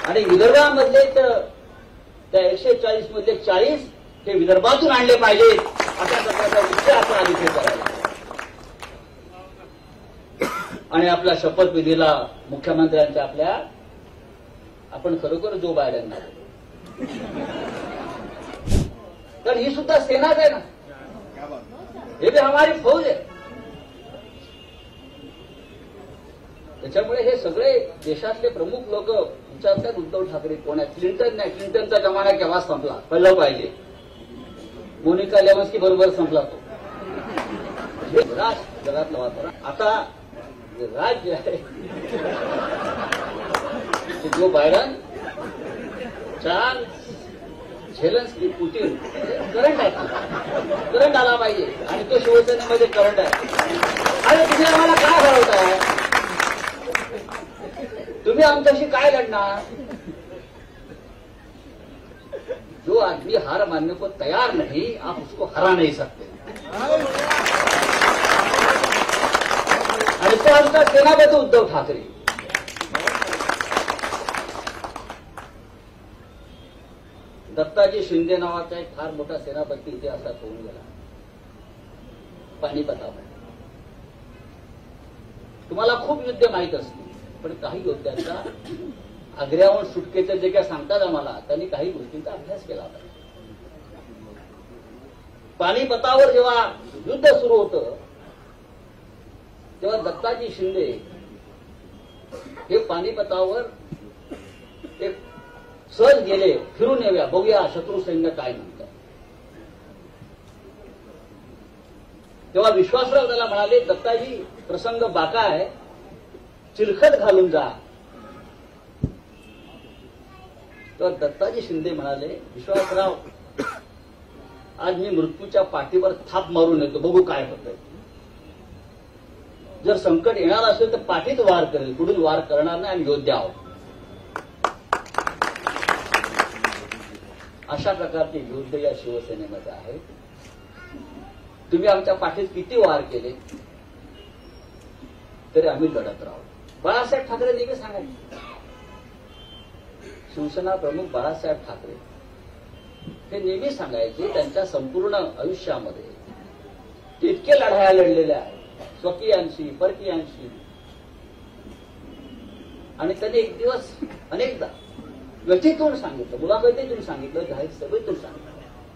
आणि विदर्भामधले त्या 140 मधले 40 हे विदर्भातून आणले पाहिजेत अशा प्रकारचा विषय आपण आधी करायला. आणि आपल्या शपथविधीला मुख्यमंत्र्यांच्या आपल्या आपण खरोखर जो बायडेनना, तर ही सुद्धा सेनाच आहे ना, हे भी हमारी फौज आहे. त्याच्यामुळे हे सगळे देशातले प्रमुख लोक विचारतात उद्धव ठाकरे कोण आहेत. क्लिंटन नाही, क्लिंटनचा जमाना केव्हा संपला कळलं पाहिजे. मोनिका लेवन्स्की बरोबर संपला तो. हे जगातलं वातावरण आता राज्य आहे जो Biden, Charles, Zelensky, Putin current आहे, करंट आला पाहिजे. आणि तो शिवसेनेमध्ये करंट आहे. आणि तुम्ही आम्हाला काय हरवताय, तुम्ही आमच्याशी काय लढणार. जो आदमी हार मानने को तैयार नहीं आप उसको हरा नहीं सकते. आणि तो आमचा सेनापती उद्धव ठाकरे. दत्ताजी शिंदे नावाचा एक फार मोठा सेनापती इतिहासात होऊन गेला पानिपतावर. तुम्हाला खूप युद्ध माहीत असतील, पण काही योद्ध्यांचा आग्र्याहून सुटकेचं जे काय सांगतात आम्हाला, त्यांनी काही गोष्टींचा अभ्यास केला होता. पानिपतावर जेव्हा युद्ध सुरू होतं तेव्हा दत्ताजी शिंदे हे पानिपतावर एक सहज गेले, फिरून येऊया, बघूया शत्रू सैन्य काय म्हणतात. तेव्हा विश्वासराव त्याला म्हणाले, दत्ताजी प्रसंग बाका आहे, चिलखत घालून जा. तर दत्ताजी शिंदे म्हणाले, विश्वासराव आज मी मृत्यूच्या पाठीवर थाप मारून येतो, बघू काय होतंय. जर संकट येणार असेल तर पाठीत वार करेल, पुढील वार करणार नाही, आम्ही योद्धे आहोत. अशा प्रकारचे योद्धे या शिवसेनेमध्ये आहेत. तुम्ही आमच्या पाठीत किती वार केले तरी आम्ही लढत राहू. बाळासाहेब ठाकरे नेहमी सांगायचे, शिवसेना प्रमुख बाळासाहेब ठाकरे हे नेहमी सांगायचे, त्यांच्या संपूर्ण आयुष्यामध्ये ते इतके लढाया लढलेल्या आहेत स्वकीयांशी, परकीयांशी. आणि त्यांनी एक दिवस अनेकदा व्यथितून सांगितलं, मुलाखतीतून सांगितलं, जाहीर सभेतून सांगितलं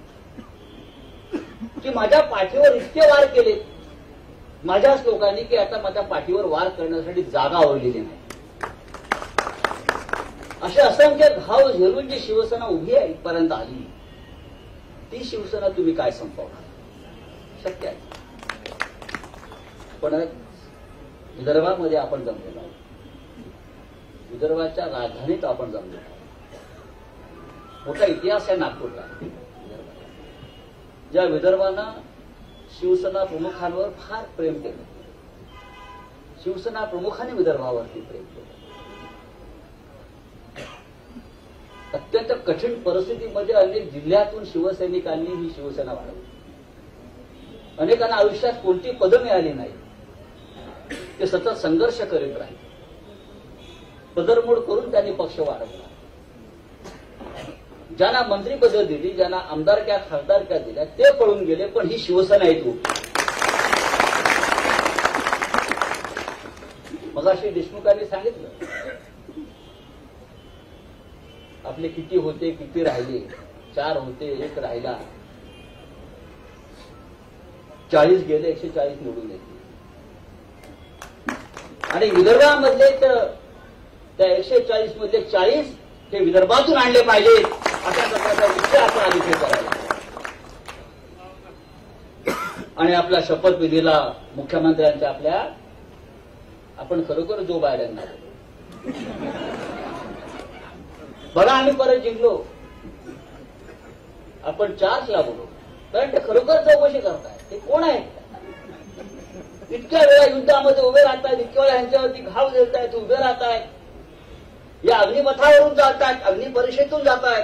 की माझ्या पाठीवर इतके वार केले माझ्याच लोकांनी की आता माझ्या पाठीवर वार करण्यासाठी जागा उरलेली नाही. असे असंख्य घाव झेलून जी शिवसेना उभी आहे इथपर्यंत आली, ती शिवसेना तुम्ही काय संपवणार. शक्य आहे. पण विदर्भामध्ये आपण जमलेलो आहोत, विदर्भाच्या राजधानीत आपण जमलेलो आहोत. मोठा इतिहास आहे नागपूरला. ज्या विदर्भानं शिवसेना प्रमुखांवर फार प्रेम केलं, शिवसेना प्रमुखांनी विदर्भावरती प्रेम केलं. अत्यंत कठीण परिस्थितीमध्ये अनेक जिल्ह्यातून शिवसैनिकांनी ही शिवसेना वाढवली. अनेकांना आयुष्यात कोणती पदं मिळाली नाही, ते सतत संघर्ष करीत राहिले. पदरमोड करून त्यांनी पक्ष वाढवला. ज्यांना मंत्रीपदं दिली, ज्यांना आमदारक्या खासदारक्या दिल्या, ते पळून गेले, पण ही शिवसेना येतो. मगाशी देशमुखांनी सांगितलं आपले किती होते, किती राहिले. 4 होते, 1 राहिला. 40 गेले, 140 निवडून येते. आणि विदर्भामधले त्या 140 मधले 40 हे विदर्भातून आणले पाहिजेत अशा प्रकारचा विषय आपण आधी करायला. आणि आपल्या शपथविधीला मुख्यमंत्र्यांच्या आपल्या आपण खरोखर जो बायडेनना, बघा आम्ही परत जिंकलो, आपण चार्जला बोलू, कारण ते खरोखर चौकशी करताय. ते कोण आहेत, इतक्या वेळा युद्धामध्ये उभे राहतात, इतक्या वेळा यांच्यावरती घाव देतायत, उभे राहतायत, या अग्निपथावरून जातात, अग्निपरीक्षेतून जातायत,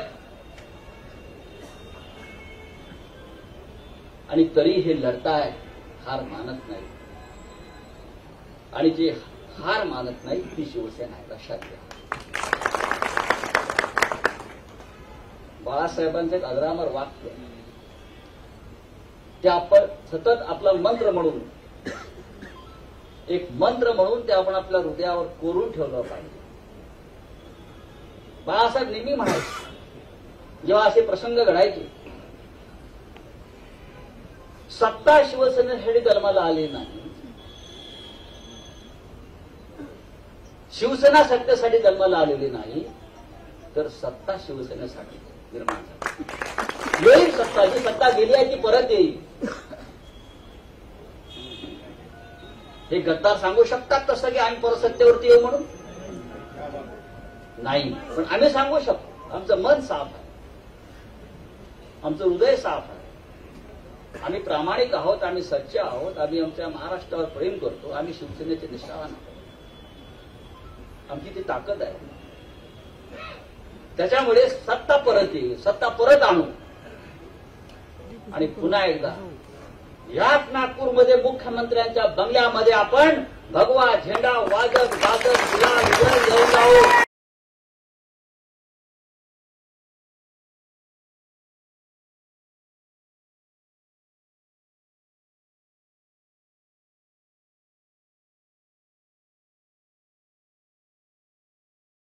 आणि तरी हे लढतायत, हार मानत नाही. आणि जे हार मानत नाही ती शिवसेना आहे. लक्षात घ्या. बाळासाहेबांचं एक अजरामर वाक्य ते आपण सतत आपला मंत्र म्हणून एक मंत्र म्हणून ते आपण आपल्या हृदयावर कोरून ठेवलं पाहिजे. बाळासाहेब नेहमी म्हणायचे जेव्हा असे प्रसंग घडायचे, सत्ता शिवसेनेसाठी जन्माला आली नाही, शिवसेना सत्तेसाठी जन्माला आलेली नाही, तर सत्ता शिवसेनेसाठी निर्माण झाली. येईल सत्ता, जी सत्ता गेली आहे ती परत येईल. हे गद्दार सांगू शकतात तसं की आम्ही परत सत्तेवरती येऊ म्हणून? नाही, पण आम्ही सांगू शकतो. आमचं मन साफ आहे, आमचं हृदय साफ आहे, आम्ही प्रामाणिक आहोत, आम्ही सच्चे आहोत, आम्ही आमच्या महाराष्ट्रावर प्रेम करतो, आम्ही शिवसेनेचे निष्ठावान आहोत. आमची ती ताकद आहे. त्याच्यामुळे सत्ता परत येईल, सत्ता परत आणू. आणि पुन्हा एकदा याच नागपूरमध्ये मुख्यमंत्र्यांच्या बंगल्यामध्ये आपण भगवा झेंडा वाजत गाजत गुलाल घेऊन जाऊ.